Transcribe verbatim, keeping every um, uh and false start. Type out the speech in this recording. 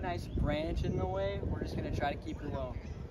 nice branch in the way, we're just gonna try to keep her low.